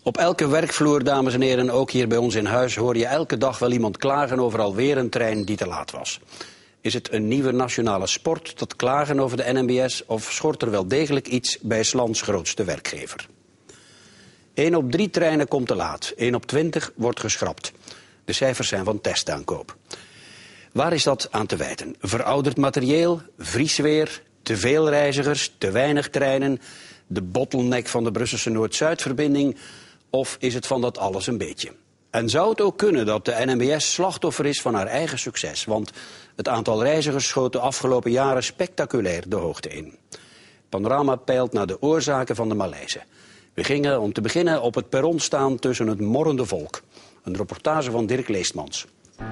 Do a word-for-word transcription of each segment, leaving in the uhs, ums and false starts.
Op elke werkvloer, dames en heren, ook hier bij ons in huis, hoor je elke dag wel iemand klagen over alweer een trein die te laat was. Is het een nieuwe nationale sport, dat klagen over de N M B S, of schort er wel degelijk iets bij 's lands grootste werkgever? één op drie treinen komt te laat, één op twintig wordt geschrapt. De cijfers zijn van testaankoop. Waar is dat aan te wijten? Verouderd materieel, vriesweer, te veel reizigers, te weinig treinen, de bottleneck van de Brusselse Noord-Zuidverbinding, of is het van dat alles een beetje? En zou het ook kunnen dat de N M B S slachtoffer is van haar eigen succes? Want het aantal reizigers schoot de afgelopen jaren spectaculair de hoogte in. Panorama peilt naar de oorzaken van de malaise. We gingen om te beginnen op het perron staan tussen het morrende volk. Een reportage van Dirk Leestmans.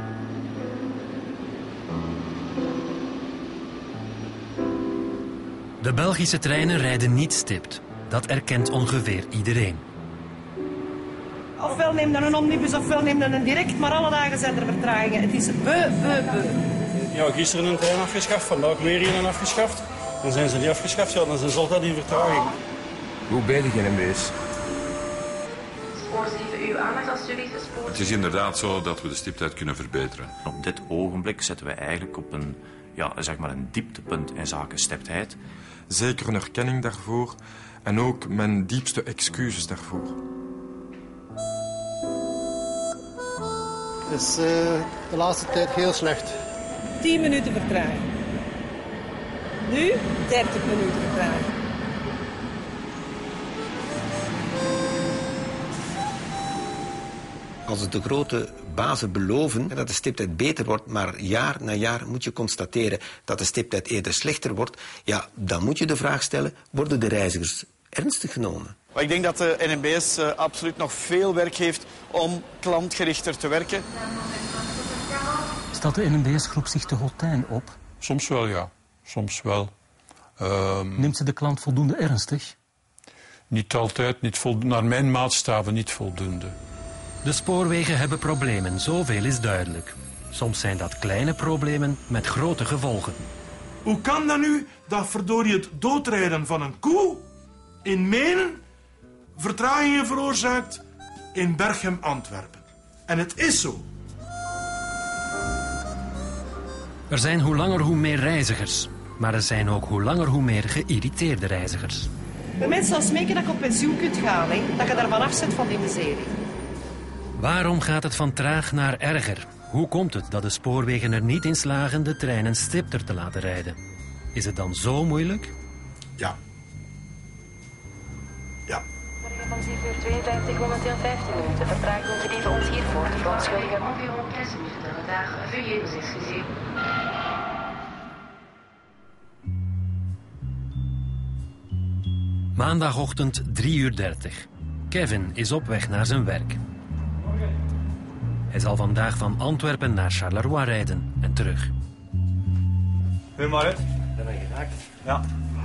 De Belgische treinen rijden niet stipt. Dat erkent ongeveer iedereen. Ofwel neem dan een omnibus, ofwel neem dan een direct, maar alle dagen zijn er vertragingen. Het is beu, beu, beu. Ja, gisteren een trein afgeschaft, vandaag weer een afgeschaft. Dan zijn ze niet afgeschaft, ja, dan zijn ze altijd in vertraging. Hoe ben je N M B S? Het is inderdaad zo dat we de stiptheid kunnen verbeteren. Op dit ogenblik zitten we eigenlijk op een, ja, zeg maar een dieptepunt in zaken stiptheid. Zeker een erkenning daarvoor en ook mijn diepste excuses daarvoor. Het is uh, de laatste tijd heel slecht. tien minuten vertraging. Nu dertig minuten vertraging. Als de grote bazen beloven dat de stiptheid beter wordt, maar jaar na jaar moet je constateren dat de stiptheid eerder slechter wordt, ja, dan moet je de vraag stellen, worden de reizigers ernstig genomen? Ik denk dat de N M B S uh, absoluut nog veel werk heeft om klantgerichter te werken. Stelt de N M B S-groep zich te hotijn op? Soms wel, ja. Soms wel. Um... Neemt ze de klant voldoende ernstig? Niet altijd, niet voldoende. Naar mijn maatstaven niet voldoende. De spoorwegen hebben problemen, zoveel is duidelijk. Soms zijn dat kleine problemen met grote gevolgen. Hoe kan dat nu dat verdorie het doodrijden van een koe in Menen vertragingen veroorzaakt in Berchem, Antwerpen? En het is zo. Er zijn hoe langer hoe meer reizigers. Maar er zijn ook hoe langer hoe meer geïrriteerde reizigers. Bij mensen zal smeken dat je op pensioen kunt gaan, hè? Dat je daarvan afzet van die miserie. Waarom gaat het van traag naar erger? Hoe komt het dat de spoorwegen er niet in slagen de treinen stipter te laten rijden? Is het dan zo moeilijk? Ja. Ja. Morgen van zeven uur tweeënvijftig, momenteel vijftien minuten. Vertraging gedieven ons hiervoor. De verontschuldigen ongeveer om zes minuten. Vandaag veuillez nous excuser. Maandagochtend drie uur dertig. Kevin is op weg naar zijn werk. Hij zal vandaag van Antwerpen naar Charleroi rijden en terug. Hé Marit, ben je geraakt? Ja.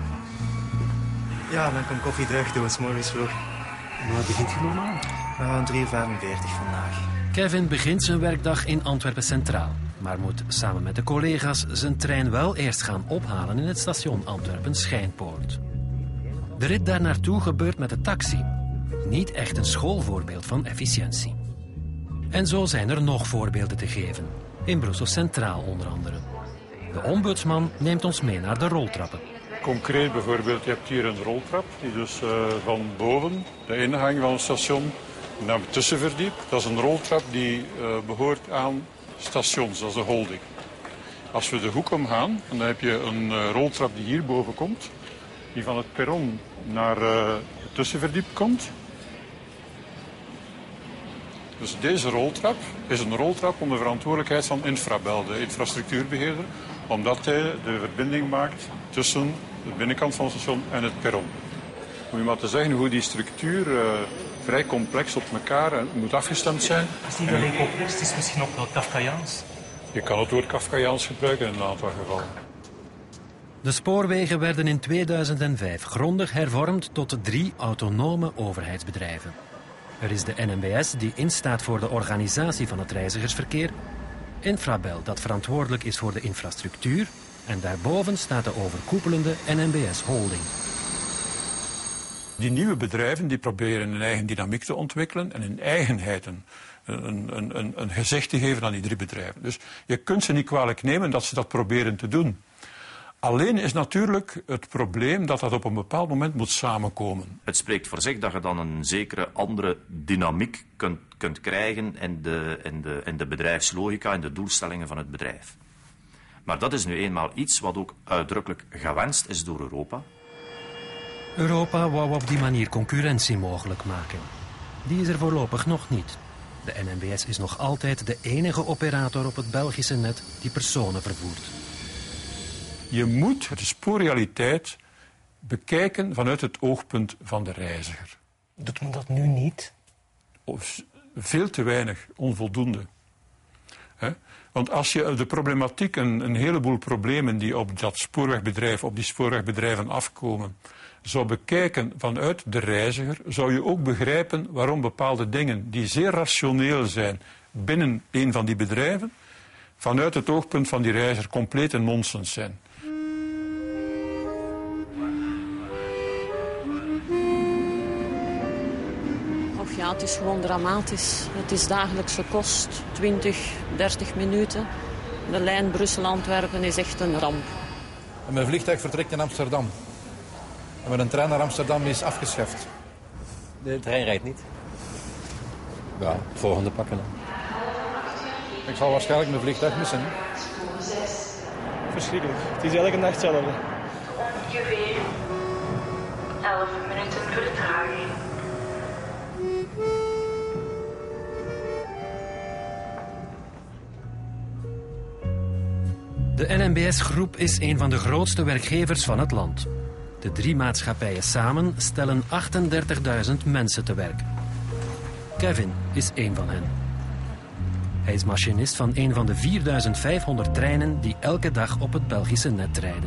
Ja, dan kom koffie terug doen, 's morgens vroeg. En waar begint je normaal? Uh, drie uur vijfenveertig vandaag. Kevin begint zijn werkdag in Antwerpen Centraal, maar moet samen met de collega's zijn trein wel eerst gaan ophalen in het station Antwerpen Schijnpoort. De rit daar naartoe gebeurt met de taxi. Niet echt een schoolvoorbeeld van efficiëntie. En zo zijn er nog voorbeelden te geven. In Brussel Centraal onder andere. De ombudsman neemt ons mee naar de roltrappen. Concreet bijvoorbeeld, je hebt hier een roltrap die dus uh, van boven de ingang van het station naar het tussenverdiep. Dat is een roltrap die uh, behoort aan stations, dat is de holding. Als we de hoek omgaan, dan heb je een uh, roltrap die hierboven komt, die van het perron naar uh, het tussenverdiep komt. Dus deze roltrap is een roltrap onder verantwoordelijkheid van Infrabel, de infrastructuurbeheerder, omdat hij de verbinding maakt tussen de binnenkant van het station en het perron. Om je maar te zeggen hoe die structuur uh, vrij complex op elkaar uh, moet afgestemd zijn. Is niet alleen complex, het is misschien ook wel Kafkaiaans. Je kan het woord Kafkaiaans gebruiken in een aantal gevallen. De spoorwegen werden in tweeduizend vijf grondig hervormd tot drie autonome overheidsbedrijven. Er is de N M B S die instaat voor de organisatie van het reizigersverkeer, Infrabel dat verantwoordelijk is voor de infrastructuur en daarboven staat de overkoepelende N M B S Holding. Die nieuwe bedrijven die proberen een eigen dynamiek te ontwikkelen en in eigenheid een, een, een, een, een gezicht te geven aan die drie bedrijven. Dus je kunt ze niet kwalijk nemen dat ze dat proberen te doen. Alleen is natuurlijk het probleem dat dat op een bepaald moment moet samenkomen. Het spreekt voor zich dat je dan een zekere andere dynamiek kunt, kunt krijgen in de, in, de, in de bedrijfslogica en de doelstellingen van het bedrijf. Maar dat is nu eenmaal iets wat ook uitdrukkelijk gewenst is door Europa. Europa wou op die manier concurrentie mogelijk maken. Die is er voorlopig nog niet. De N M B S is nog altijd de enige operator op het Belgische net die personen vervoert. Je moet de spoorrealiteit bekijken vanuit het oogpunt van de reiziger. Doet men dat nu niet? Of veel te weinig, onvoldoende. He? Want als je de problematiek, een, een heleboel problemen die op dat spoorwegbedrijf, op die spoorwegbedrijven afkomen, zou bekijken vanuit de reiziger, zou je ook begrijpen waarom bepaalde dingen die zeer rationeel zijn binnen een van die bedrijven, vanuit het oogpunt van die reiziger complete nonsens zijn. Of ja, het is gewoon dramatisch. Het is dagelijkse kost, twintig, dertig minuten. De lijn Brussel-Antwerpen is echt een ramp. En mijn vliegtuig vertrekt in Amsterdam. En met een trein naar Amsterdam is afgeschaft. De trein rijdt niet. Ja, het volgende pakken dan. Ik zal waarschijnlijk mijn vliegtuig missen. Verschrikkelijk. Het is elke nacht hetzelfde. Ongeveer elf minuten vertraging. De N M B S-groep is een van de grootste werkgevers van het land. De drie maatschappijen samen stellen achtendertigduizend mensen te werk. Kevin is één van hen. Hij is machinist van een van de vierduizend vijfhonderd treinen die elke dag op het Belgische net rijden.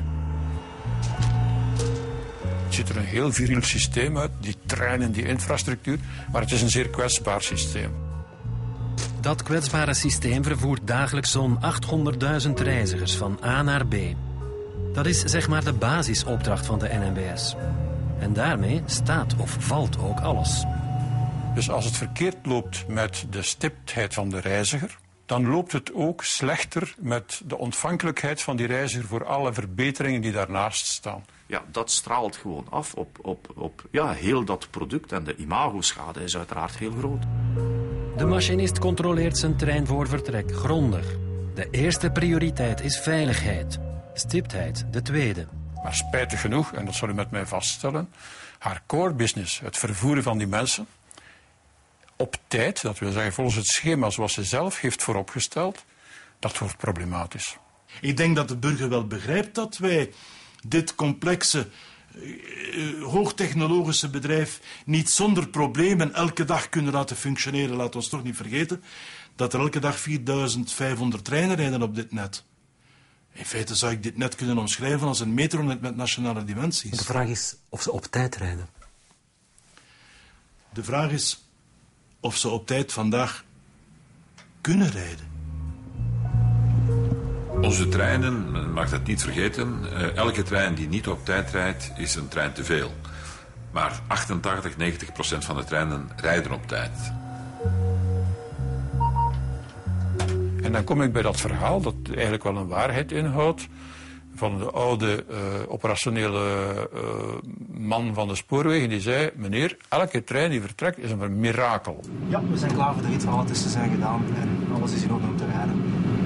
Het ziet er een heel viriel systeem uit, die treinen, die infrastructuur, maar het is een zeer kwetsbaar systeem. Dat kwetsbare systeem vervoert dagelijks zo'n achthonderdduizend reizigers van A naar B. Dat is zeg maar de basisopdracht van de N M B S. En daarmee staat of valt ook alles. Dus als het verkeerd loopt met de stiptheid van de reiziger, dan loopt het ook slechter met de ontvankelijkheid van die reiziger voor alle verbeteringen die daarnaast staan. Ja, dat straalt gewoon af op, op, op ja, heel dat product en de imagoschade is uiteraard heel groot. De machinist controleert zijn trein voor vertrek grondig. De eerste prioriteit is veiligheid. Stiptheid de tweede. Maar spijtig genoeg, en dat zal u met mij vaststellen, haar core business, het vervoeren van die mensen, op tijd, dat wil zeggen volgens het schema zoals ze zelf heeft vooropgesteld, dat wordt problematisch. Ik denk dat de burger wel begrijpt dat wij dit complexe, uh, hoogtechnologische bedrijf niet zonder problemen elke dag kunnen laten functioneren. Laat ons toch niet vergeten dat er elke dag vierduizend vijfhonderd treinen rijden op dit net. In feite zou ik dit net kunnen omschrijven als een metronet met nationale dimensies. De vraag is of ze op tijd rijden. De vraag is of ze op tijd vandaag kunnen rijden. Onze treinen, men mag dat niet vergeten, uh, elke trein die niet op tijd rijdt is een trein te veel. Maar achtentachtig, negentig procent van de treinen rijden op tijd. En dan kom ik bij dat verhaal dat eigenlijk wel een waarheid inhoudt van de oude uh, operationele uh, man van de spoorwegen die zei, meneer, elke trein die vertrekt is een mirakel. Ja, we zijn klaar voor de rit, alle testen zijn gedaan en alles is in orde om te rijden.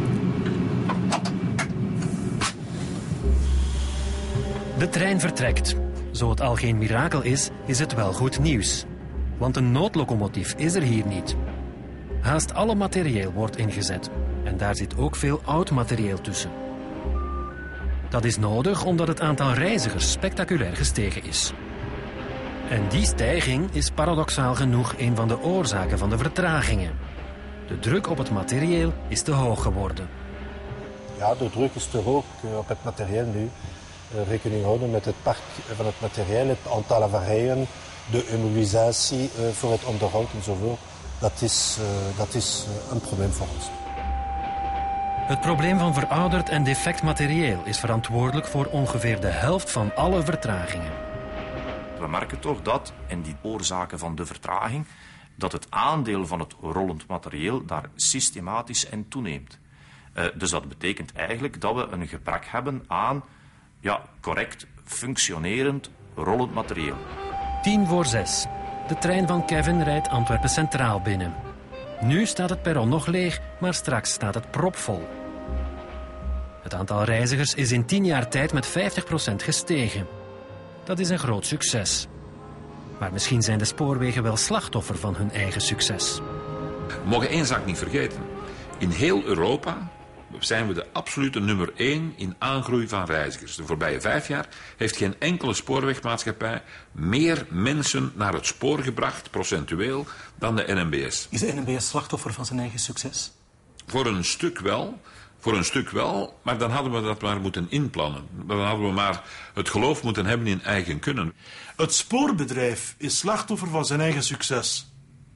De trein vertrekt. Zo het al geen mirakel is, is het wel goed nieuws. Want een noodlocomotief is er hier niet. Haast alle materieel wordt ingezet. En daar zit ook veel oud materieel tussen. Dat is nodig omdat het aantal reizigers spectaculair gestegen is. En die stijging is paradoxaal genoeg een van de oorzaken van de vertragingen. De druk op het materieel is te hoog geworden. Ja, de druk is te hoog op het materieel nu. Rekening houden met het park van het materieel, het aantal avarijen, de immobilisatie voor het onderhoud enzovoort. Dat is, uh, dat is een probleem voor ons. Het probleem van verouderd en defect materieel is verantwoordelijk voor ongeveer de helft van alle vertragingen. we merken toch dat in die oorzaken van de vertraging, dat het aandeel van het rollend materieel daar systematisch in toeneemt. Uh, dus dat betekent eigenlijk dat we een gebrek hebben aan ja, correct functionerend rollend materieel. Tien voor zes. De trein van Kevin rijdt Antwerpen Centraal binnen. Nu staat het perron nog leeg, maar straks staat het propvol. Het aantal reizigers is in tien jaar tijd met vijftig procent gestegen. Dat is een groot succes. Maar misschien zijn de spoorwegen wel slachtoffer van hun eigen succes. We mogen één zaak niet vergeten. In heel Europa zijn we de absolute nummer één in aangroei van reizigers. De voorbije vijf jaar heeft geen enkele spoorwegmaatschappij meer mensen naar het spoor gebracht, procentueel, dan de N M B S. Is de N M B S slachtoffer van zijn eigen succes? Voor een stuk wel. Voor een stuk wel, maar dan hadden we dat maar moeten inplannen. Dan hadden we maar het geloof moeten hebben in eigen kunnen. Het spoorbedrijf is slachtoffer van zijn eigen succes.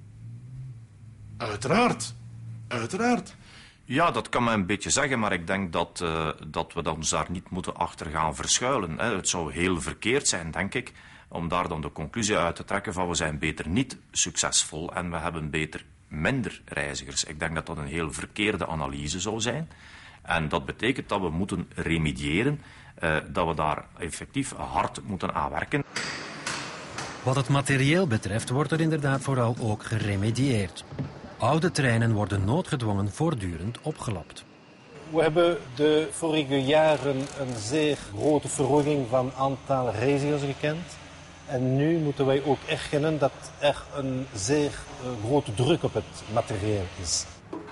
Uiteraard. Uiteraard. Ja, dat kan men een beetje zeggen, maar ik denk dat, uh, dat we ons daar niet moeten achter gaan verschuilen. Hè. Het zou heel verkeerd zijn, denk ik, om daar dan de conclusie uit te trekken van we zijn beter niet succesvol en we hebben beter minder reizigers. Ik denk dat dat een heel verkeerde analyse zou zijn. En dat betekent dat we moeten remediëren, uh, dat we daar effectief hard moeten aan werken. Wat het materieel betreft wordt er inderdaad vooral ook geremedieerd. Oude treinen worden noodgedwongen voortdurend opgelapt. We hebben de vorige jaren een zeer grote verhoging van het aantal reizigers gekend. En nu moeten wij ook erkennen dat er een zeer uh, grote druk op het materieel is.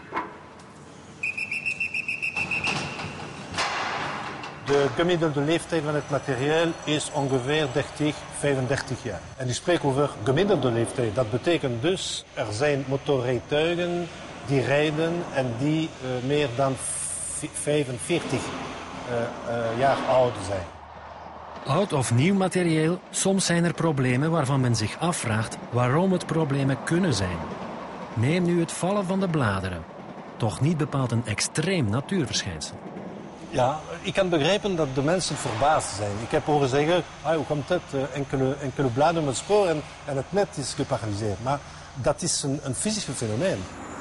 De gemiddelde leeftijd van het materieel is ongeveer dertig, vijfendertig jaar. En ik spreek over gemiddelde leeftijd. Dat betekent dus, er zijn motorrijtuigen die rijden en die uh, meer dan vijfenveertig uh, uh, jaar oud zijn. Oud of nieuw materieel, soms zijn er problemen waarvan men zich afvraagt waarom het problemen kunnen zijn. Neem nu het vallen van de bladeren. Toch niet bepaald een extreem natuurverschijnsel. Ja, ik kan begrijpen dat de mensen verbaasd zijn. Ik heb horen zeggen, ah, hoe komt het, uh, enkele, enkele bladeren met spoor en, en het net is geparalyseerd. Maar dat is een, een fysisch fenomeen.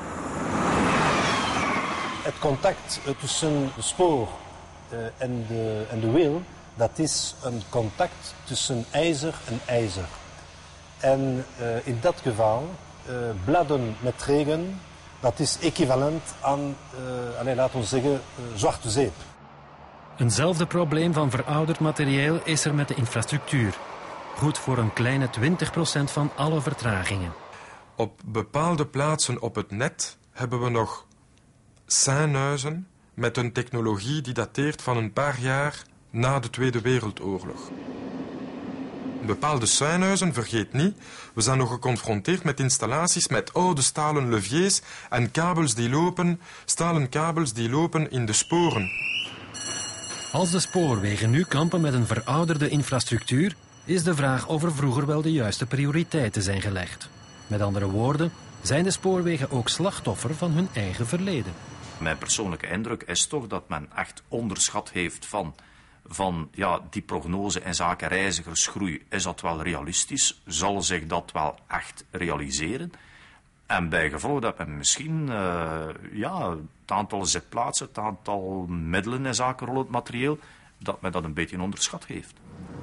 Het contact uh, tussen de spoor uh, en, de, en de wiel, dat is een contact tussen ijzer en ijzer. En uh, in dat geval, uh, bladen met regen, dat is equivalent aan, uh, allez, laten we zeggen, uh, zwarte zeep. Eenzelfde probleem van verouderd materieel is er met de infrastructuur. Goed voor een kleine twintig procent van alle vertragingen. Op bepaalde plaatsen op het net hebben we nog seinhuizen met een technologie die dateert van een paar jaar na de Tweede Wereldoorlog. Bepaalde seinhuizen, vergeet niet, we zijn nog geconfronteerd met installaties met oude stalen leviers en kabels die lopen, stalen kabels die lopen in de sporen. Als de spoorwegen nu kampen met een verouderde infrastructuur, is de vraag of er vroeger wel de juiste prioriteiten zijn gelegd. Met andere woorden, zijn de spoorwegen ook slachtoffer van hun eigen verleden. Mijn persoonlijke indruk is toch dat men echt onderschat heeft van, van ja, die prognose in zaken reizigersgroei. Is dat wel realistisch? Zal zich dat wel echt realiseren? En bijgevolg dat men misschien uh, ja, het aantal zitplaatsen, het aantal middelen in zaken rollend materieel, dat men dat een beetje onderschat heeft.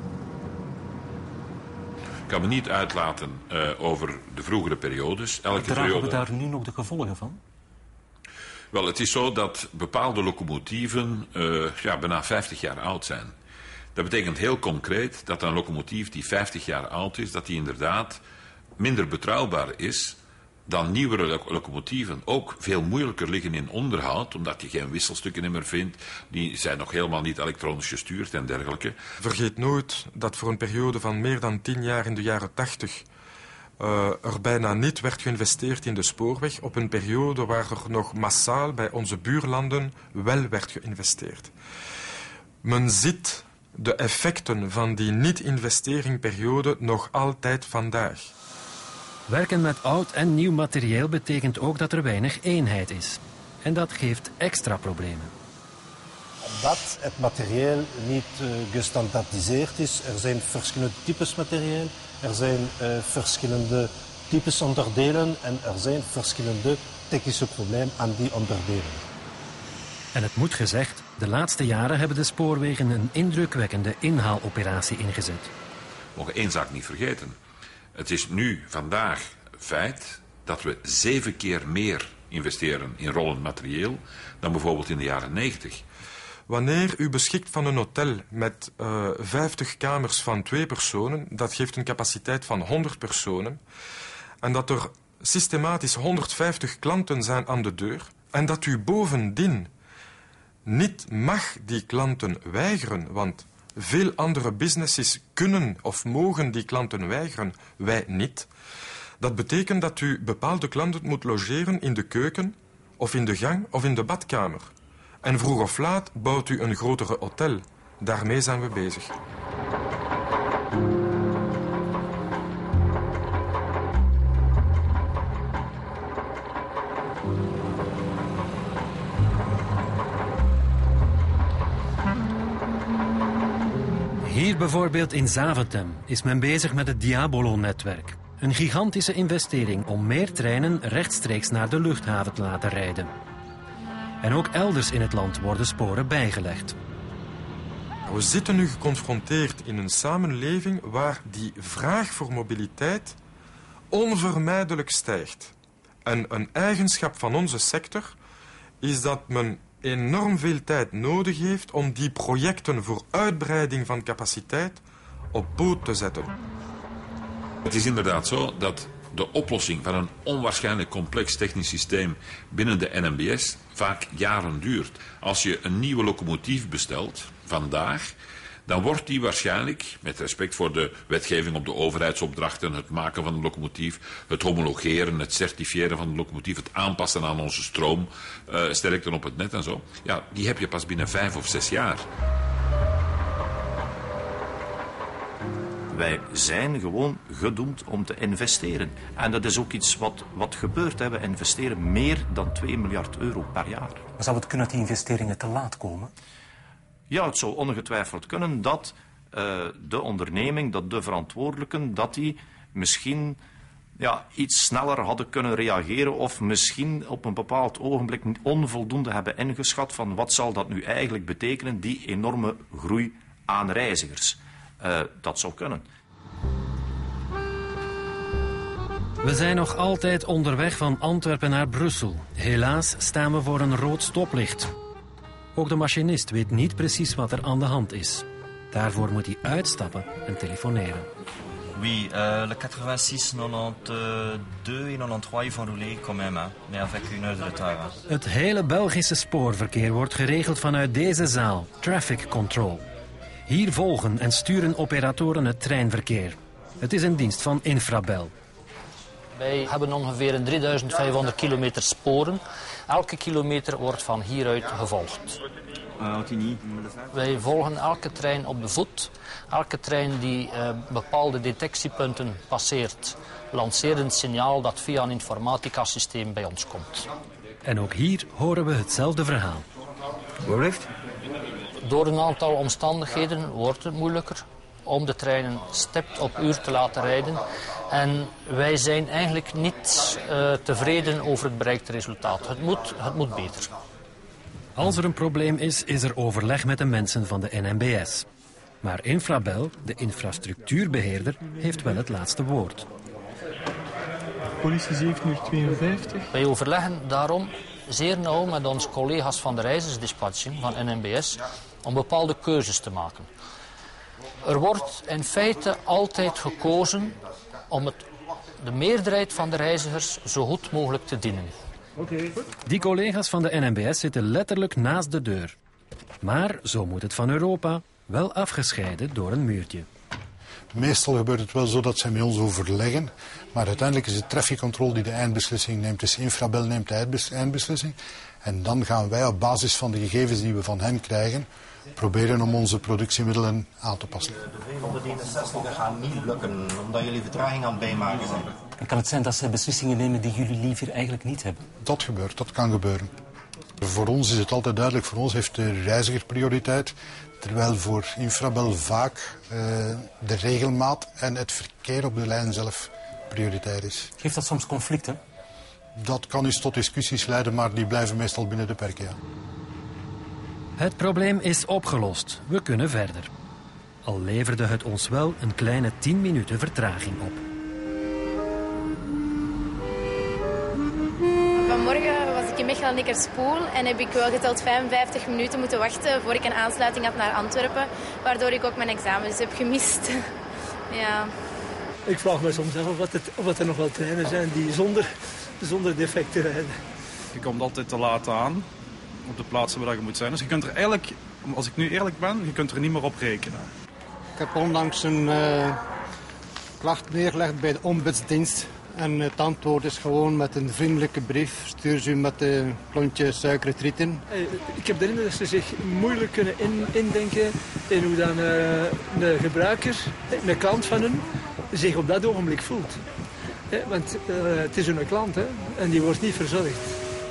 Ik kan me niet uitlaten uh, over de vroegere periodes. Elke Dragen periode... we daar nu nog de gevolgen van? Wel, het is zo dat bepaalde locomotieven uh, ja, bijna vijftig jaar oud zijn. Dat betekent heel concreet dat een locomotief die vijftig jaar oud is, dat die inderdaad minder betrouwbaar is dan nieuwere locomotieven. Ook veel moeilijker liggen in onderhoud, omdat je geen wisselstukken meer vindt. Die zijn nog helemaal niet elektronisch gestuurd en dergelijke. Vergeet nooit dat voor een periode van meer dan tien jaar in de jaren tachtig uh, er bijna niet werd geïnvesteerd in de spoorweg, op een periode waar er nog massaal bij onze buurlanden wel werd geïnvesteerd. Men ziet de effecten van die niet-investeringperiode nog altijd vandaag. Werken met oud en nieuw materieel betekent ook dat er weinig eenheid is. En dat geeft extra problemen. dat het materieel niet uh, gestandaardiseerd is. Er zijn verschillende types materieel, er zijn uh, verschillende types onderdelen en er zijn verschillende technische problemen aan die onderdelen. En het moet gezegd, de laatste jaren hebben de spoorwegen een indrukwekkende inhaaloperatie ingezet. We mogen één zaak niet vergeten. Het is nu, vandaag, feit dat we zeven keer meer investeren in rollend materieel dan bijvoorbeeld in de jaren negentig. Wanneer u beschikt van een hotel met uh, vijftig kamers van twee personen, dat geeft een capaciteit van honderd personen, en dat er systematisch honderdvijftig klanten zijn aan de deur, en dat u bovendien niet mag die klanten weigeren, want veel andere businesses kunnen of mogen die klanten weigeren, wij niet. Dat betekent dat u bepaalde klanten moet logeren in de keuken, of in de gang, of in de badkamer. En vroeg of laat bouwt u een grotere hotel. Daarmee zijn we bezig. Hier bijvoorbeeld in Zaventem is men bezig met het Diabolo-netwerk. Een gigantische investering om meer treinen rechtstreeks naar de luchthaven te laten rijden. En ook elders in het land worden sporen bijgelegd. We zitten nu geconfronteerd in een samenleving waar die vraag voor mobiliteit onvermijdelijk stijgt. En een eigenschap van onze sector is dat men enorm veel tijd nodig heeft om die projecten voor uitbreiding van capaciteit op poot te zetten. Het is inderdaad zo dat de oplossing van een onwaarschijnlijk complex technisch systeem binnen de N M B S vaak jaren duurt. Als je een nieuwe locomotief bestelt, vandaag, dan wordt die waarschijnlijk, met respect voor de wetgeving op de overheidsopdrachten, het maken van de locomotief, het homologeren, het certifiëren van de locomotief, het aanpassen aan onze stroomsterkte uh, op het net en zo, ja, die heb je pas binnen vijf of zes jaar. Wij zijn gewoon gedoemd om te investeren. En dat is ook iets wat, wat gebeurt. Hè. We investeren meer dan twee miljard euro per jaar. Maar zou het kunnen dat die investeringen te laat komen? Ja, het zou ongetwijfeld kunnen dat uh, de onderneming, dat de verantwoordelijken, dat die misschien ja, iets sneller hadden kunnen reageren of misschien op een bepaald ogenblik onvoldoende hebben ingeschat van wat zal dat nu eigenlijk betekenen, die enorme groei aan reizigers. Uh, dat zou kunnen. We zijn nog altijd onderweg van Antwerpen naar Brussel. Helaas staan we voor een rood stoplicht. Ook de machinist weet niet precies wat er aan de hand is. Daarvoor moet hij uitstappen en telefoneren. Oui, uh, le quatre-vingt-six, negenentwintig et negenentwintig, ils vont rouler quand même, hein, mais avec une heure de retard. Hein. Het hele Belgische spoorverkeer wordt geregeld vanuit deze zaal, Traffic Control. Hier volgen en sturen operatoren het treinverkeer. Het is een dienst van Infrabel. Wij hebben ongeveer drieduizend vijfhonderd kilometer sporen. Elke kilometer wordt van hieruit gevolgd. Wij volgen elke trein op de voet. Elke trein die uh, bepaalde detectiepunten passeert, lanceert een signaal dat via een informatica-systeem bij ons komt. En ook hier horen we hetzelfde verhaal. Waar ligt? Door een aantal omstandigheden wordt het moeilijker om de treinen stipt op uur te laten rijden. En wij zijn eigenlijk niet uh, tevreden over het bereikte resultaat. Het moet, het moet beter. Als er een probleem is, is er overleg met de mensen van de N M B S. Maar Infrabel, de infrastructuurbeheerder, heeft wel het laatste woord. Politie zeventienhonderdtweeënvijftig. Wij overleggen daarom zeer nauw met onze collega's van de reizigersdispatching van N M B S om bepaalde keuzes te maken. Er wordt in feite altijd gekozen om het, de meerderheid van de reizigers zo goed mogelijk te dienen. Okay. Die collega's van de N M B S zitten letterlijk naast de deur. Maar zo moet het van Europa, wel afgescheiden door een muurtje. Meestal gebeurt het wel zo dat zij met ons overleggen. Maar uiteindelijk is het traffic control die de eindbeslissing neemt. Dus Infrabel neemt de eindbeslissing. En dan gaan wij op basis van de gegevens die we van hen krijgen proberen om onze productiemiddelen aan te passen. De vijfhonderdeenenzestig gaat niet lukken, omdat jullie vertraging aan het bijmaken zijn. En kan het zijn dat ze beslissingen nemen die jullie liever eigenlijk niet hebben? Dat gebeurt, dat kan gebeuren. Voor ons is het altijd duidelijk, voor ons heeft de reiziger prioriteit. Terwijl voor Infrabel vaak uh, de regelmaat en het verkeer op de lijn zelf prioriteit is. Geeft dat soms conflicten? Dat kan eens tot discussies leiden, maar die blijven meestal binnen de perken. Ja. Het probleem is opgelost. We kunnen verder. Al leverde het ons wel een kleine tien minuten vertraging op. Vanmorgen was ik in Mechelen-Nikkerspoel en heb ik wel geteld vijfenvijftig minuten moeten wachten voor ik een aansluiting had naar Antwerpen, waardoor ik ook mijn examens heb gemist. Ja. Ik vraag me soms af of, het, of er nog wel treinen zijn die zonder, zonder defecten rijden. Je komt altijd te laat aan op de plaatsen waar je moet zijn. Dus je kunt er eigenlijk, als ik nu eerlijk ben, je kunt er niet meer op rekenen. Ik heb onlangs een uh, klacht neergelegd bij de ombudsdienst. En het antwoord is gewoon met een vriendelijke brief. Stuur ze u met een klontje suikerrieten. Ik heb de indruk dat ze zich moeilijk kunnen in, indenken in hoe dan uh, een gebruiker, een klant van hen, zich op dat ogenblik voelt. He, want uh, het is een klant, hè, en die wordt niet verzorgd.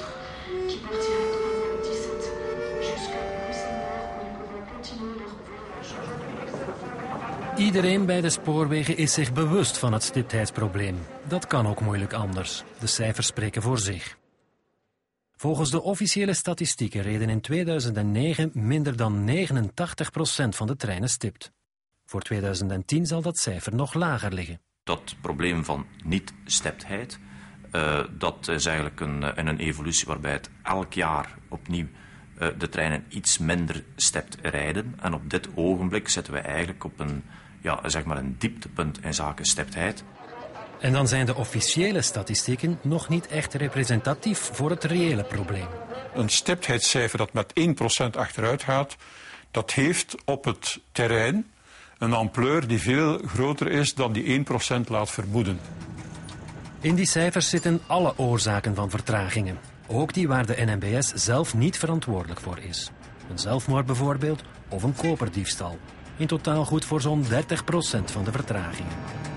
Iedereen bij de spoorwegen is zich bewust van het stiptheidsprobleem. Dat kan ook moeilijk anders. De cijfers spreken voor zich. Volgens de officiële statistieken reden in tweeduizend negen minder dan negenentachtig procent van de treinen stipt. Voor tweeduizend tien zal dat cijfer nog lager liggen. Dat probleem van niet-stiptheid, uh, dat is eigenlijk een, een evolutie waarbij het elk jaar opnieuw uh, de treinen iets minder stipt rijden. En op dit ogenblik zitten we eigenlijk op een, ja, zeg maar een dieptepunt in zaken stiptheid. En dan zijn de officiële statistieken nog niet echt representatief voor het reële probleem. Een stiptheidscijfer dat met één procent achteruit gaat, dat heeft op het terrein een ampleur die veel groter is dan die één procent laat vermoeden. In die cijfers zitten alle oorzaken van vertragingen. Ook die waar de N M B S zelf niet verantwoordelijk voor is. Een zelfmoord bijvoorbeeld, of een koperdiefstal. In totaal goed voor zo'n dertig procent van de vertragingen.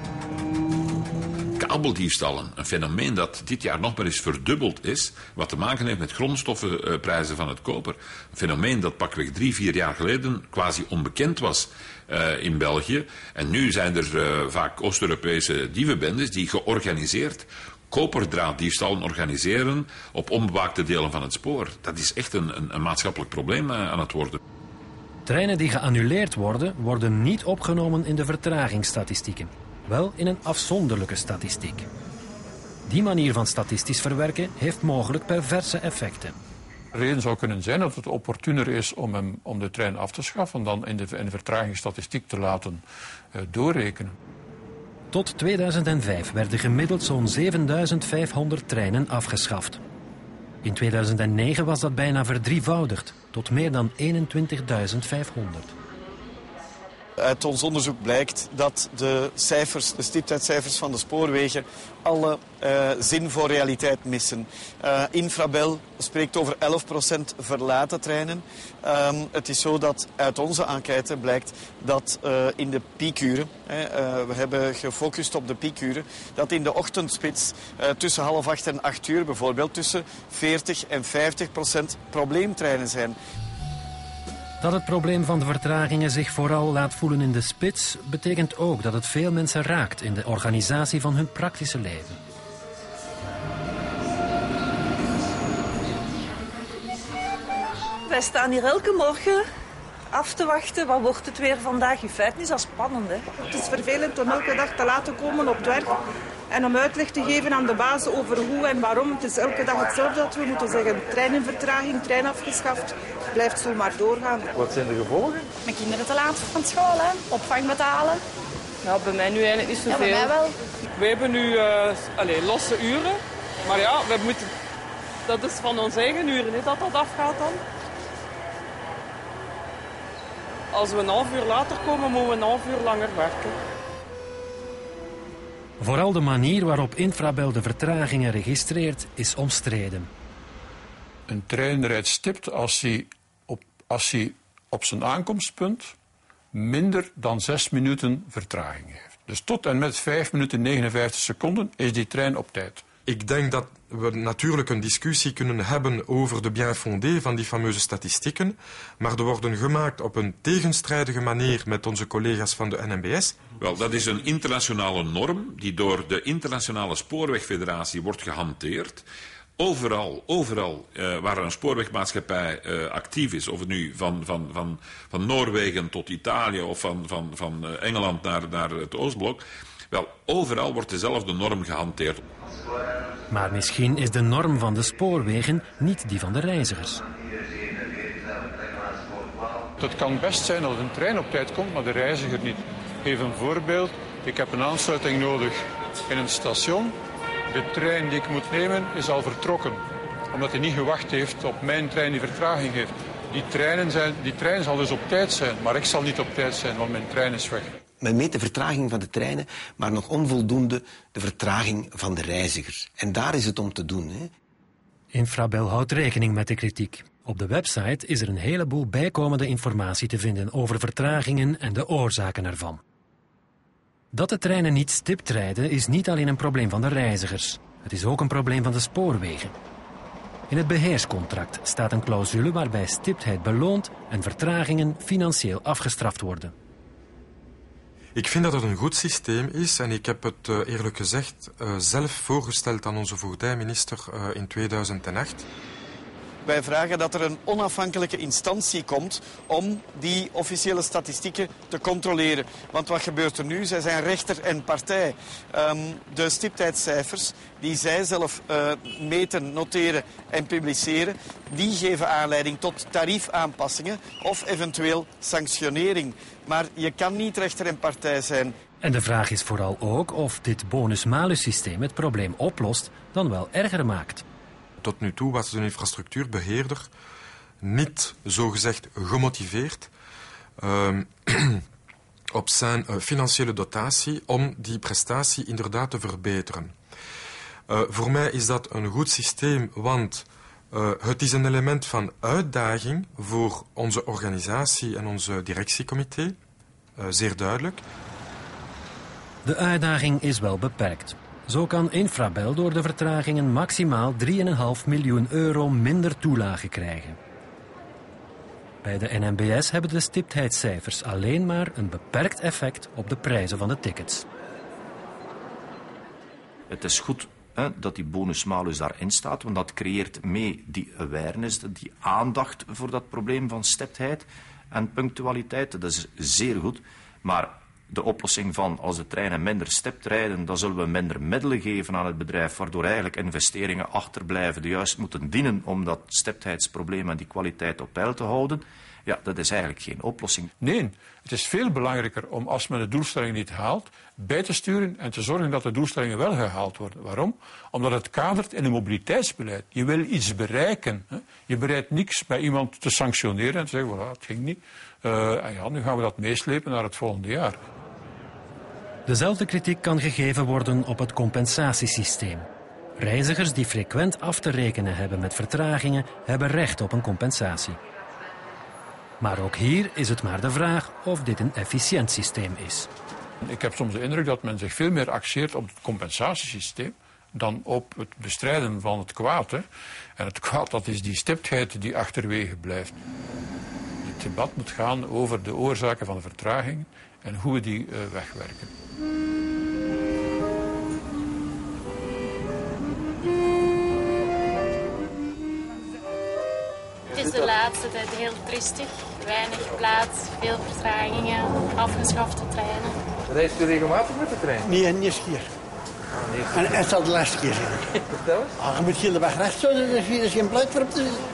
Kabeldiefstallen, een fenomeen dat dit jaar nog maar eens verdubbeld is, wat te maken heeft met grondstoffenprijzen van het koper. Een fenomeen dat pakweg drie, vier jaar geleden quasi onbekend was uh, in België. En nu zijn er uh, vaak Oost-Europese dievenbendes die georganiseerd koperdraaddiefstallen organiseren op onbewaakte delen van het spoor. Dat is echt een, een, een maatschappelijk probleem uh, aan het worden. Treinen die geannuleerd worden, worden niet opgenomen in de vertragingsstatistieken. Wel in een afzonderlijke statistiek. Die manier van statistisch verwerken heeft mogelijk perverse effecten. De reden zou kunnen zijn dat het opportuner is om, hem, om de trein af te schaffen dan in de, in de vertragingsstatistiek te laten uh, doorrekenen. Tot tweeduizend vijf werden gemiddeld zo'n zevenduizend vijfhonderd treinen afgeschaft. In tweeduizend negen was dat bijna verdrievoudigd, tot meer dan eenentwintigduizend vijfhonderd. Uit ons onderzoek blijkt dat de cijfers, de stiptheidscijfers van de spoorwegen alle uh, zin voor realiteit missen. Uh, Infrabel spreekt over elf procent verlaten treinen. Uh, het is zo dat uit onze enquête blijkt dat uh, in de piekuren, hè, uh, we hebben gefocust op de piekuren, dat in de ochtendspits uh, tussen half acht en acht uur bijvoorbeeld tussen veertig en vijftig procent probleemtreinen zijn. Dat het probleem van de vertragingen zich vooral laat voelen in de spits, betekent ook dat het veel mensen raakt in de organisatie van hun praktische leven. Wij staan hier elke morgen af te wachten. Wat wordt het weer vandaag? In feite is dat spannend, hè? Het is vervelend om elke dag te laten komen op het werk en om uitleg te geven aan de baas over hoe en waarom. Het is elke dag hetzelfde dat we moeten zeggen. Trein in vertraging, trein afgeschaft. Het blijft zo maar doorgaan. Wat zijn de gevolgen? Mijn kinderen te laat van school, hè? Opvang betalen. Nou, bij mij nu eigenlijk niet zoveel. Ja, bij mij wel. We hebben nu uh, allez, losse uren. Maar ja, we moeten, dat is van onze eigen uren, hè, dat dat afgaat dan. Als we een half uur later komen, moeten we een half uur langer werken. Vooral de manier waarop Infrabel de vertragingen registreert is omstreden. Een trein rijdt stipt als hij op, als hij op zijn aankomstpunt minder dan zes minuten vertraging heeft. Dus tot en met vijf minuten negenenvijftig seconden is die trein op tijd. Ik denk dat we natuurlijk een discussie kunnen hebben over de bien fondé van die fameuze statistieken, maar er worden gemaakt op een tegenstrijdige manier met onze collega's van de N M B S. Wel, dat is een internationale norm die door de Internationale Spoorwegfederatie wordt gehanteerd. Overal, overal uh, waar een spoorwegmaatschappij uh, actief is, of het nu van, van, van, van Noorwegen tot Italië of van, van, van uh, Engeland naar, naar het Oostblok, wel, overal wordt dezelfde norm gehanteerd. Maar misschien is de norm van de spoorwegen niet die van de reizigers. Het kan best zijn dat een trein op tijd komt, maar de reiziger niet. Ik geef een voorbeeld. Ik heb een aansluiting nodig in een station. De trein die ik moet nemen is al vertrokken, omdat hij niet gewacht heeft op mijn trein die vertraging heeft. Die, treinen zijn, die trein zal dus op tijd zijn, maar ik zal niet op tijd zijn, want mijn trein is weg. Men meet de vertraging van de treinen, maar nog onvoldoende de vertraging van de reiziger. En daar is het om te doen. Hè. Infrabel houdt rekening met de kritiek. Op de website is er een heleboel bijkomende informatie te vinden over vertragingen en de oorzaken ervan. Dat de treinen niet stipt rijden is niet alleen een probleem van de reizigers. Het is ook een probleem van de spoorwegen. In het beheerscontract staat een clausule waarbij stiptheid beloond en vertragingen financieel afgestraft worden. Ik vind dat het een goed systeem is en ik heb het uh, eerlijk gezegd uh, zelf voorgesteld aan onze voogdijminister uh, in tweeduizend acht. Wij vragen dat er een onafhankelijke instantie komt om die officiële statistieken te controleren. Want wat gebeurt er nu? Zij zijn rechter en partij. Um, de stiptheidscijfers die zij zelf uh, meten, noteren en publiceren, die geven aanleiding tot tariefaanpassingen of eventueel sanctionering. Maar je kan niet rechter en partij zijn. En de vraag is vooral ook of dit bonus-malus-systeem het probleem oplost dan wel erger maakt. Tot nu toe was de infrastructuurbeheerder niet zogezegd gemotiveerd uh, op zijn uh, financiële dotatie om die prestatie inderdaad te verbeteren. Uh, voor mij is dat een goed systeem, want uh, het is een element van uitdaging voor onze organisatie en onze directiecomité, uh, zeer duidelijk. De uitdaging is wel beperkt. Zo kan Infrabel door de vertragingen maximaal drie komma vijf miljoen euro minder toelage krijgen. Bij de N M B S hebben de stiptheidscijfers alleen maar een beperkt effect op de prijzen van de tickets. Het is goed hè, dat die bonus-malus daarin staat, want dat creëert mee die awareness, die aandacht voor dat probleem van stiptheid en punctualiteit. Dat is zeer goed, maar de oplossing van als de treinen minder stipt rijden, dan zullen we minder middelen geven aan het bedrijf, waardoor eigenlijk investeringen achterblijven die juist moeten dienen om dat stiptheidsprobleem en die kwaliteit op peil te houden. Ja, dat is eigenlijk geen oplossing. Nee, het is veel belangrijker om als men de doelstelling niet haalt, bij te sturen en te zorgen dat de doelstellingen wel gehaald worden. Waarom? Omdat het kadert in een mobiliteitsbeleid. Je wil iets bereiken. Hè? Je bereidt niks bij iemand te sanctioneren en te zeggen, voilà, het ging niet. Uh, en ja, nu gaan we dat meeslepen naar het volgende jaar. Dezelfde kritiek kan gegeven worden op het compensatiesysteem. Reizigers die frequent af te rekenen hebben met vertragingen hebben recht op een compensatie. Maar ook hier is het maar de vraag of dit een efficiënt systeem is. Ik heb soms de indruk dat men zich veel meer axeert op het compensatiesysteem dan op het bestrijden van het kwaad. Hè. En het kwaad, dat is die stiptheid die achterwege blijft. Het debat moet gaan over de oorzaken van de vertraging en hoe we die uh, wegwerken. Het is de laatste tijd heel tristig. Weinig plaats, veel vertragingen, afgeschafte treinen. Reist u regelmatig met de trein? Nee, een eerste keer. Ah, nee, en het zal de laatste keer zijn. Vertel eens. Ah, je moet heel de weg recht zo, er is geen plek voor op te zitten.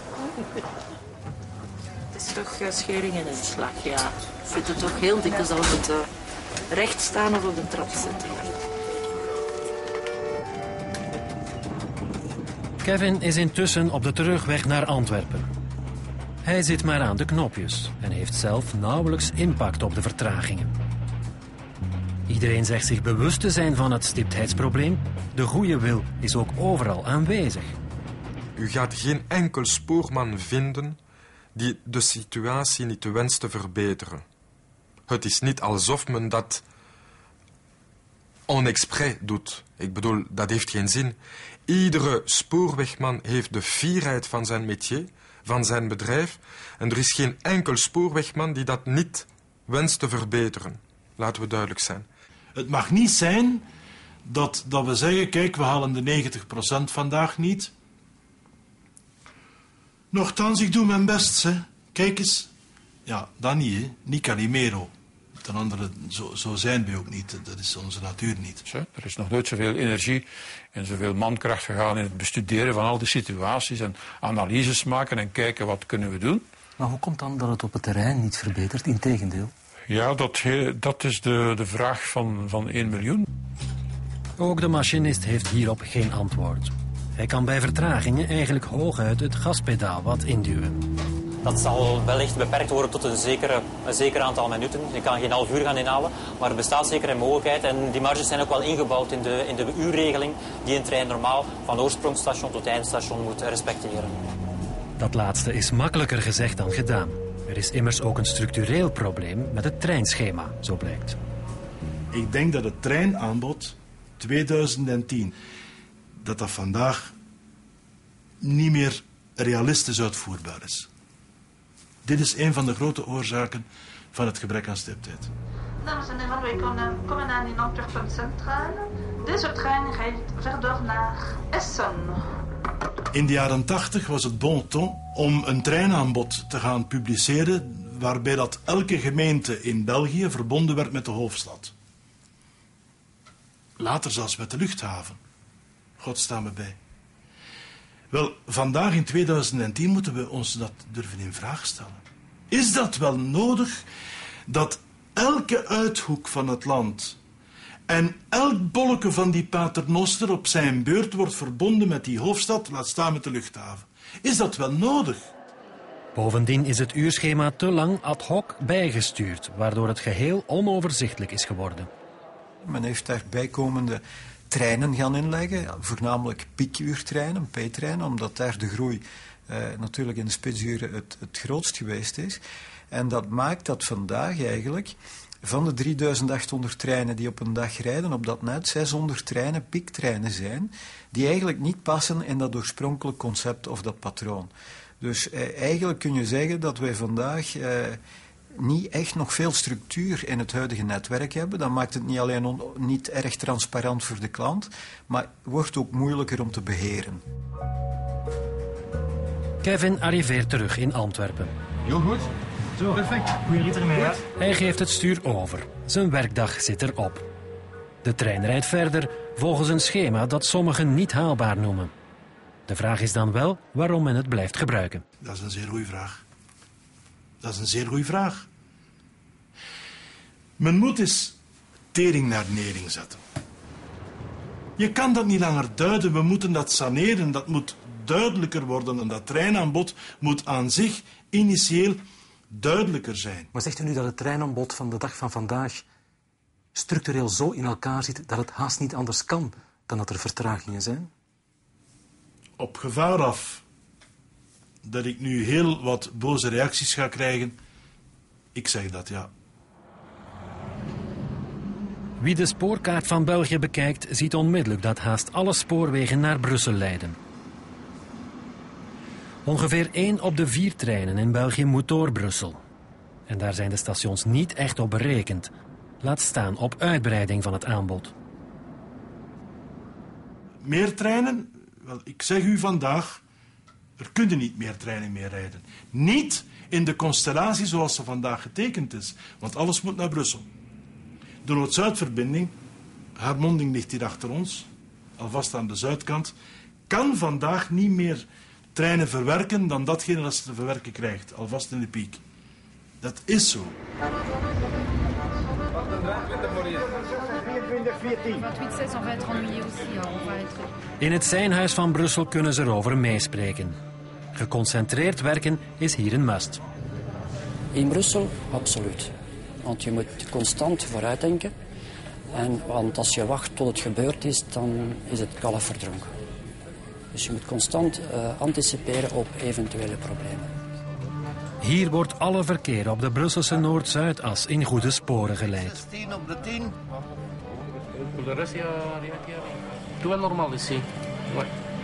Het is toch uh, scheuring en inslag, ja. Ik vind het toch heel dikwijls als het uh, recht staan of op de trap zitten. Kevin is intussen op de terugweg naar Antwerpen. Hij zit maar aan de knopjes en heeft zelf nauwelijks impact op de vertragingen. Iedereen zegt zich bewust te zijn van het stiptheidsprobleem. De goede wil is ook overal aanwezig. U gaat geen enkel spoorman vinden die de situatie niet wenst te verbeteren. Het is niet alsof men dat en exprès doet. Ik bedoel, dat heeft geen zin. Iedere spoorwegman heeft de fierheid van zijn métier, van zijn bedrijf. En er is geen enkel spoorwegman die dat niet wenst te verbeteren. Laten we duidelijk zijn. Het mag niet zijn dat, dat we zeggen, kijk, we halen de negentig procent vandaag niet. Nochtans, ik doe mijn best, hè. Kijk eens. Ja, dat niet, hè. Niet Calimero. Ten andere, zo, zo zijn we ook niet. Dat is onze natuur niet. Er is nog nooit zoveel energie en zoveel mankracht gegaan in het bestuderen van al die situaties en analyses maken en kijken wat kunnen we doen. Maar hoe komt dan dat het op het terrein niet verbetert? Integendeel. Ja, dat, dat is de, de vraag van, van één miljoen. Ook de machinist heeft hierop geen antwoord. Hij kan bij vertragingen eigenlijk hooguit het gaspedaal wat induwen. Dat zal wellicht beperkt worden tot een, zekere, een zeker aantal minuten. Je kan geen half uur gaan inhalen, maar er bestaat zeker een mogelijkheid. En die marges zijn ook wel ingebouwd in de, in de uurregeling die een trein normaal van oorsprongsstation tot eindstation moet respecteren. Dat laatste is makkelijker gezegd dan gedaan. Er is immers ook een structureel probleem met het treinschema, zo blijkt. Ik denk dat het treinaanbod tweeduizend tien, dat dat vandaag niet meer realistisch uitvoerbaar is. Dit is een van de grote oorzaken van het gebrek aan stiptheid. Dames en heren, wij komen aan in Antwerpen Centraal. Deze trein rijdt verder naar Essen. In de jaren tachtig was het bon ton om een treinaanbod te gaan publiceren waarbij dat elke gemeente in België verbonden werd met de hoofdstad. Later zelfs met de luchthaven. God sta me bij. Wel, vandaag in tweeduizend tien moeten we ons dat durven in vraag stellen. Is dat wel nodig dat elke uithoek van het land en elk bolleke van die paternoster op zijn beurt wordt verbonden met die hoofdstad, laat staan met de luchthaven? Is dat wel nodig? Bovendien is het uurschema te lang ad hoc bijgestuurd, waardoor het geheel onoverzichtelijk is geworden. Men heeft daar bijkomende treinen gaan inleggen, voornamelijk piekuurtreinen, P-treinen, omdat daar de groei eh, natuurlijk in de spitsuren het, het grootst geweest is. En dat maakt dat vandaag eigenlijk van de drieduizend achthonderd treinen die op een dag rijden op dat net, zeshonderd treinen piektreinen zijn, die eigenlijk niet passen in dat oorspronkelijk concept of dat patroon. Dus eh, eigenlijk kun je zeggen dat wij vandaag eh, niet echt nog veel structuur in het huidige netwerk hebben. Dat maakt het niet alleen on, niet erg transparant voor de klant, maar wordt ook moeilijker om te beheren. Kevin arriveert terug in Antwerpen. Heel goed. Zo, perfect. Goeie rit ermee. Hij geeft het stuur over. Zijn werkdag zit erop. De trein rijdt verder volgens een schema dat sommigen niet haalbaar noemen. De vraag is dan wel waarom men het blijft gebruiken. Dat is een zeer goede vraag. Dat is een zeer goede vraag. Men moet eens tering naar nering zetten. Je kan dat niet langer duiden. We moeten dat saneren. Dat moet duidelijker worden. En dat treinaanbod moet aan zich initieel duidelijker zijn. Maar zegt u nu dat het treinaanbod van de dag van vandaag structureel zo in elkaar zit dat het haast niet anders kan dan dat er vertragingen zijn? Op gevaar af dat ik nu heel wat boze reacties ga krijgen, ik zeg dat ja. Wie de spoorkaart van België bekijkt, ziet onmiddellijk dat haast alle spoorwegen naar Brussel leiden. Ongeveer één op de vier treinen in België moet door Brussel. En daar zijn de stations niet echt op berekend. Laat staan op uitbreiding van het aanbod. Meer treinen? Wel, ik zeg u vandaag, er kunnen niet meer treinen meer rijden. Niet in de constellatie zoals ze vandaag getekend is. Want alles moet naar Brussel. De Noord-Zuidverbinding, haar monding ligt hier achter ons, alvast aan de zuidkant, kan vandaag niet meer treinen verwerken dan datgene dat ze te verwerken krijgt, alvast in de piek. Dat is zo. In het seinhuis van Brussel kunnen ze erover meespreken. Geconcentreerd werken is hier een must. In Brussel, absoluut. Want je moet constant vooruitdenken. En, want als je wacht tot het gebeurd is, dan is het kalf verdronken. Dus je moet constant uh, anticiperen op eventuele problemen. Hier wordt alle verkeer op de Brusselse Noord-Zuidas in goede sporen geleid. zestien op de tien. Pour le reste, il y a rien qui arrive. Tout est normal ici. Ouais.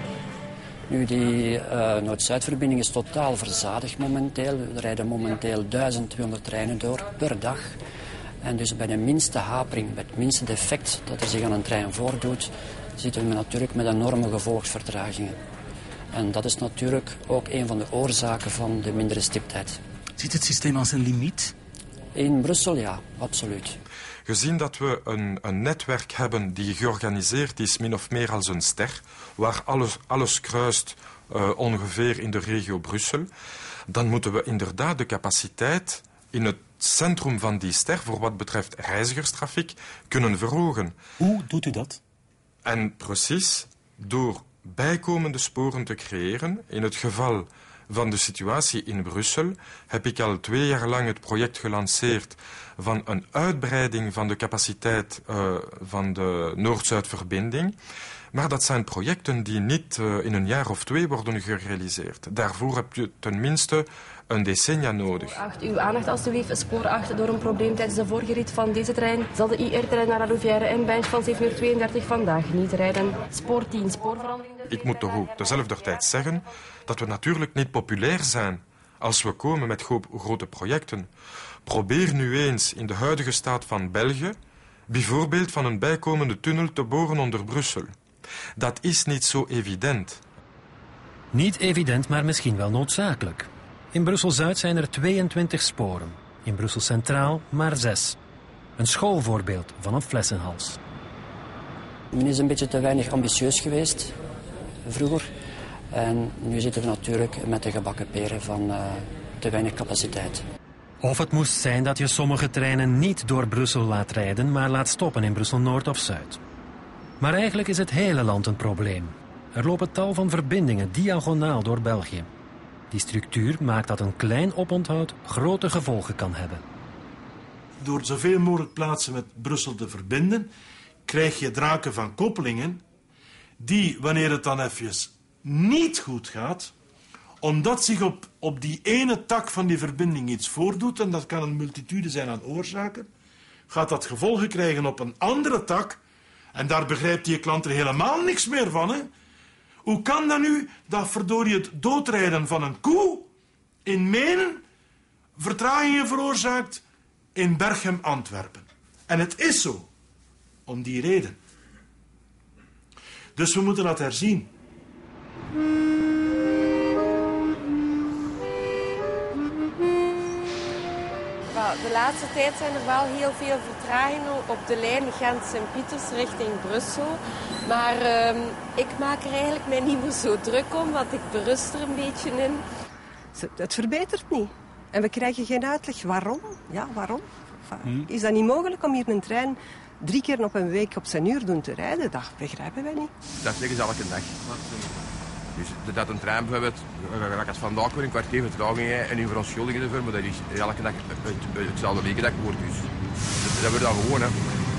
Nu, die uh, Noord-Zuidverbinding is totaal verzadigd momenteel. Er rijden momenteel duizend tweehonderd treinen door per dag. En dus bij de minste hapering, bij het minste defect dat er zich aan een trein voordoet, zitten we natuurlijk met enorme gevolgsvertragingen. En dat is natuurlijk ook een van de oorzaken van de mindere stiptheid. Zit het systeem aan zijn limiet? In Brussel, ja, absoluut. Gezien dat we een, een netwerk hebben die georganiseerd is min of meer als een ster, waar alles, alles kruist uh, ongeveer in de regio Brussel, dan moeten we inderdaad de capaciteit in het centrum van die ster, voor wat betreft reizigerstrafiek, kunnen verhogen. Hoe doet u dat? En precies door bijkomende sporen te creëren. In het geval van de situatie in Brussel heb ik al twee jaar lang het project gelanceerd van een uitbreiding van de capaciteit uh, van de Noord-Zuidverbinding. Maar dat zijn projecten die niet uh, in een jaar of twee worden gerealiseerd. Daarvoor heb je tenminste een decennia nodig. Acht uw aandacht alstublieft. Spoor acht door een probleem tijdens de vorige rit van deze trein zal de I R-trein naar La Louvière en Binge van zeven uur tweeëndertig vandaag niet rijden. Spoor tien, spoorverandering. Ik moet toch ook tezelfde tijd zeggen dat we natuurlijk niet populair zijn als we komen met grote projecten. Probeer nu eens in de huidige staat van België bijvoorbeeld van een bijkomende tunnel te boren onder Brussel. Dat is niet zo evident. Niet evident, maar misschien wel noodzakelijk. In Brussel-Zuid zijn er tweeëntwintig sporen. In Brussel Centraal maar zes. Een schoolvoorbeeld van een flessenhals. Men is een beetje te weinig ambitieus geweest vroeger. En nu zitten we natuurlijk met de gebakken peren van uh, te weinig capaciteit. Of het moest zijn dat je sommige treinen niet door Brussel laat rijden, maar laat stoppen in Brussel-Noord of Zuid. Maar eigenlijk is het hele land een probleem. Er lopen tal van verbindingen diagonaal door België. Die structuur maakt dat een klein oponthoud grote gevolgen kan hebben. Door zoveel mogelijk plaatsen met Brussel te verbinden, krijg je draken van koppelingen die, wanneer het dan even niet goed gaat, omdat zich op, op die ene tak van die verbinding iets voordoet, en dat kan een multitude zijn aan oorzaken, gaat dat gevolgen krijgen op een andere tak, en daar begrijpt die klant er helemaal niks meer van, hè? Hoe kan dat nu dat verdorie het doodrijden van een koe in Menen vertragingen veroorzaakt in Berchem, Antwerpen? En het is zo, om die reden. Dus we moeten dat herzien. De laatste tijd zijn er wel heel veel vertragingen op de lijn Gent-Sint-Pieters richting Brussel. Maar uh, ik maak er eigenlijk mij niet meer zo druk om, want ik berust er een beetje in. Het verbetert niet. En we krijgen geen uitleg waarom. Ja, waarom? Is dat niet mogelijk om hier een trein drie keer op een week op zijn uur doen te rijden? Dat begrijpen wij niet. Dat zeggen ze elke dag. Dus dat een trein bijvoorbeeld, dat het vandaag weer een kwartier vertraging heeft en u verontschuldigen ervoor, maar dat is elke dag het, hetzelfde weekdag wordt dus. Dat, dat wordt dan gewoon, hè.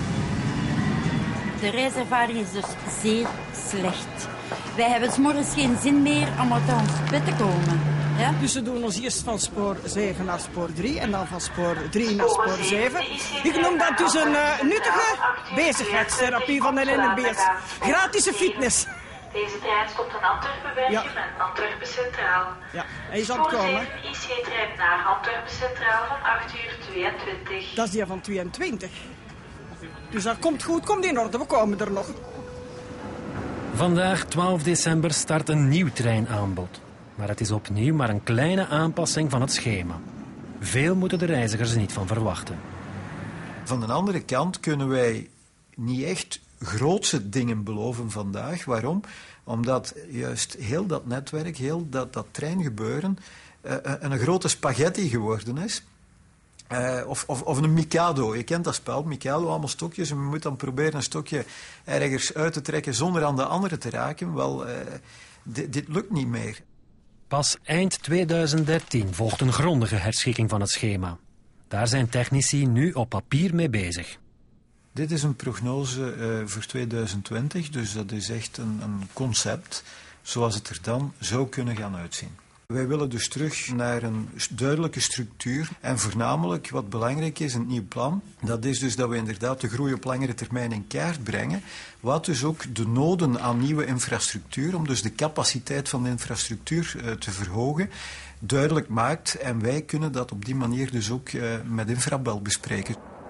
De reiservaring is dus zeer slecht. Wij hebben 's morgens geen zin meer om uit ons bed te komen. Ja? Dus ze doen ons eerst van spoor zeven naar spoor drie en dan van spoor drie naar spoor zeven. Ik noem dat dus een uh, nuttige bezigheidstherapie van de N N B S. Gratis fitness. Deze trein stopt in Antwerpen bij ja. en Antwerpen Centraal. Ja, hij is aan het komen. I C trein naar Antwerpen Centraal van acht uur tweeëntwintig. Dat is die van tweeëntwintig. Dus dat komt goed, komt in orde, we komen er nog. Vandaag, twaalf december, start een nieuw treinaanbod. Maar het is opnieuw maar een kleine aanpassing van het schema. Veel moeten de reizigers er niet van verwachten. Van de andere kant kunnen wij niet echt grootse dingen beloven vandaag. Waarom? Omdat juist heel dat netwerk, heel dat, dat treingebeuren uh, een grote spaghetti geworden is. Uh, of, of, of een Mikado. Je kent dat spel, Mikado, allemaal stokjes. En je moet dan proberen een stokje ergens uit te trekken zonder aan de andere te raken. Wel, uh, dit, dit lukt niet meer. Pas eind tweeduizend dertien volgt een grondige herschikking van het schema. Daar zijn technici nu op papier mee bezig. Dit is een prognose uh, voor tweeduizend twintig, dus dat is echt een, een concept zoals het er dan zou kunnen gaan uitzien. Wij willen dus terug naar een duidelijke structuur. En voornamelijk, wat belangrijk is in het nieuw plan, dat is dus dat we inderdaad de groei op langere termijn in kaart brengen. Wat dus ook de noden aan nieuwe infrastructuur, om dus de capaciteit van de infrastructuur uh, te verhogen, duidelijk maakt. En wij kunnen dat op die manier dus ook uh, met Infrabel bespreken.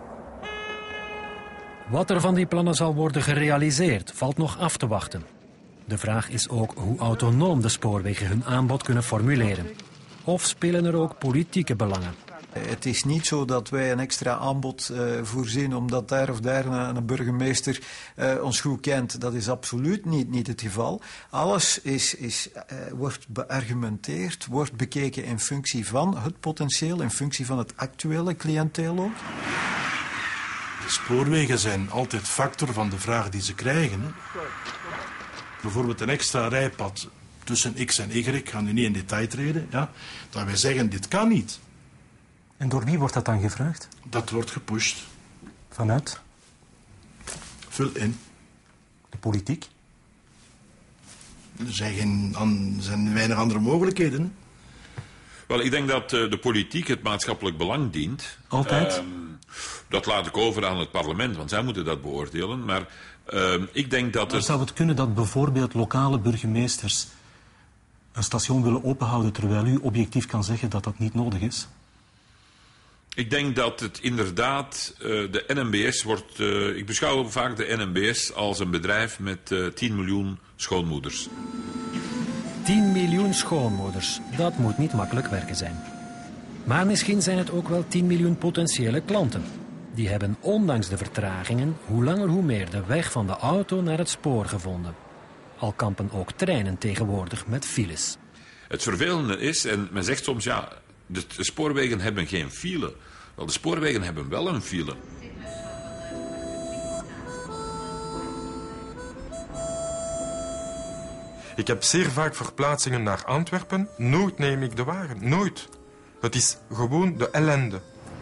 Wat er van die plannen zal worden gerealiseerd, valt nog af te wachten. De vraag is ook hoe autonoom de spoorwegen hun aanbod kunnen formuleren. Of spelen er ook politieke belangen? Het is niet zo dat wij een extra aanbod uh, voorzien omdat daar of daar een, een burgemeester uh, ons goed kent. Dat is absoluut niet, niet het geval. Alles is, is, uh, wordt beargumenteerd, wordt bekeken in functie van het potentieel, in functie van het actuele cliënteel ook. De spoorwegen zijn altijd factor van de vraag die ze krijgen. Hè. Bijvoorbeeld een extra rijpad tussen X en Y, ik ga nu niet in detail treden, ja, dat wij zeggen, dit kan niet. En door wie wordt dat dan gevraagd? Dat wordt gepusht. Vanuit? Vul in. De politiek? Er zijn, geen, an, zijn weinig andere mogelijkheden. Wel, ik denk dat uh, de politiek het maatschappelijk belang dient. Altijd? Uh, dat laat ik over aan het parlement, want zij moeten dat beoordelen. Maar uh, ik denk dat... Maar zou het kunnen dat bijvoorbeeld lokale burgemeesters een station willen openhouden terwijl u objectief kan zeggen dat dat niet nodig is? Ik denk dat het inderdaad, uh, de N M B S wordt... Uh, ik beschouw vaak de N M B S als een bedrijf met uh, tien miljoen schoonmoeders. tien miljoen schoonmoeders, dat moet niet makkelijk werken zijn. Maar misschien zijn het ook wel tien miljoen potentiële klanten. Die hebben ondanks de vertragingen hoe langer hoe meer de weg van de auto naar het spoor gevonden. Al kampen ook treinen tegenwoordig met files. Het vervelende is, en men zegt soms, ja, de, de spoorwegen hebben geen file. Wel, de spoorwegen hebben wel een file. Ik heb zeer vaak verplaatsingen naar Antwerpen. Nooit neem ik de wagen. Nooit. Het is gewoon de ellende.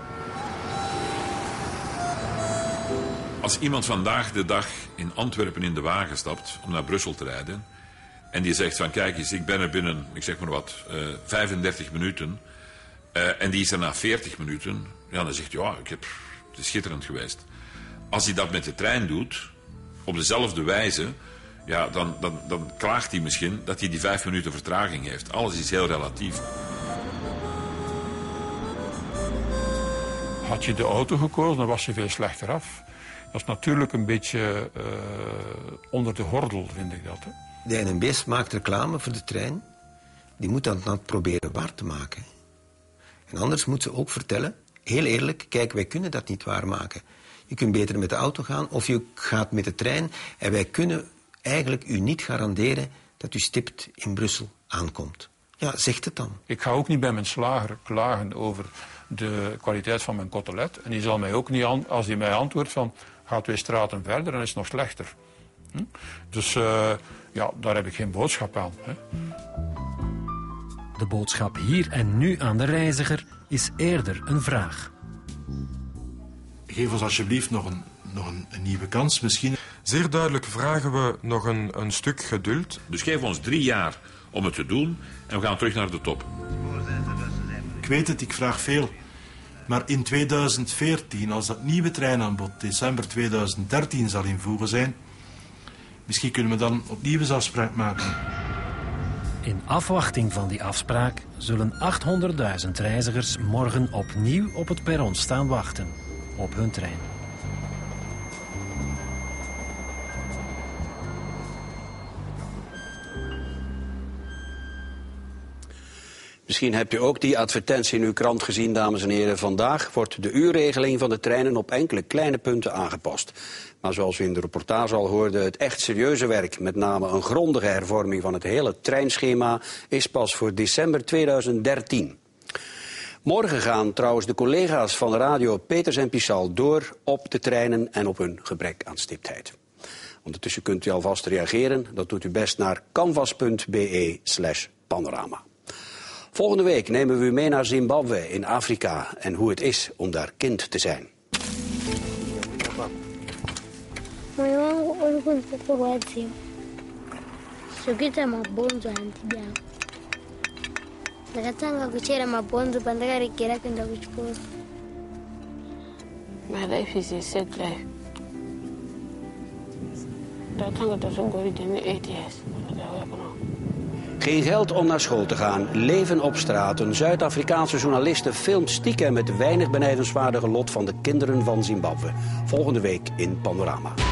Als iemand vandaag de dag in Antwerpen in de wagen stapt om naar Brussel te rijden en die zegt van kijk eens, ik ben er binnen, ik zeg maar wat, uh, vijfendertig minuten uh, en die is er na veertig minuten, ja, dan zegt hij, ja, ik heb, het is schitterend geweest. Als hij dat met de trein doet, op dezelfde wijze, ja, dan, dan, dan klaagt hij misschien dat hij die vijf minuten vertraging heeft. Alles is heel relatief. Had je de auto gekozen, dan was je veel slechter af. Dat is natuurlijk een beetje uh, onder de gordel, vind ik dat. Hè. De N M B S maakt reclame voor de trein. Die moet dat dan proberen waar te maken. En anders moet ze ook vertellen, heel eerlijk, kijk, wij kunnen dat niet waarmaken. Je kunt beter met de auto gaan of je gaat met de trein. En wij kunnen eigenlijk u niet garanderen dat u stipt in Brussel aankomt. Ja, zegt het dan. Ik ga ook niet bij mijn slager klagen over de kwaliteit van mijn kotelet. En die zal mij ook niet, an- als hij mij antwoordt van, ga twee straten verder, dan is het nog slechter. Hm? Dus uh, ja, daar heb ik geen boodschap aan. Hè. De boodschap hier en nu aan de reiziger is eerder een vraag. Geef ons alsjeblieft nog een, nog een, een nieuwe kans misschien. Zeer duidelijk vragen we nog een, een stuk geduld. Dus geef ons drie jaar om het te doen en we gaan terug naar de top. Ik weet het, ik vraag veel. Maar in tweeduizend veertien, als dat nieuwe treinaanbod december tweeduizend dertien zal invoegen zijn, misschien kunnen we dan opnieuw eens afspraak maken. In afwachting van die afspraak zullen achthonderdduizend reizigers morgen opnieuw op het perron staan wachten op hun trein. Misschien hebt u ook die advertentie in uw krant gezien, dames en heren. Vandaag wordt de uurregeling van de treinen op enkele kleine punten aangepast. Maar zoals u in de reportage al hoorde, het echt serieuze werk, met name een grondige hervorming van het hele treinschema, is pas voor december tweeduizend dertien. Morgen gaan trouwens de collega's van Radio Peters en Pichal door op de treinen en op hun gebrek aan stiptheid. Ondertussen kunt u alvast reageren. Dat doet u best naar canvas.be slash panorama. Volgende week nemen we u mee naar Zimbabwe in Afrika en hoe het is om daar kind te zijn. Moyo wangu ulikuwa mpokorwazi. Sokita mabonzo antibia. Ndakatanga kuchera mabhonzo pandakaregera kuenda kuchikoro. My life is a sad life. Ndakatanga tazongoride me eight years. Geen geld om naar school te gaan, leven op straat. Een Zuid-Afrikaanse journaliste filmt stiekem het weinig benijdenswaardige lot van de kinderen van Zimbabwe. Volgende week in Panorama.